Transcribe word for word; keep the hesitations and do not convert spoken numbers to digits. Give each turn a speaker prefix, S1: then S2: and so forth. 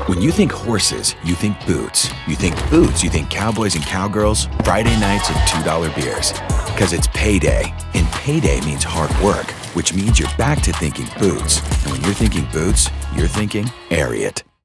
S1: When you think horses, you think boots. You think boots, you think cowboys and cowgirls, Friday nights and two dollar beers. Because it's payday, and payday means hard work, which means you're back to thinking boots. And when you're thinking boots, you're thinking Ariat.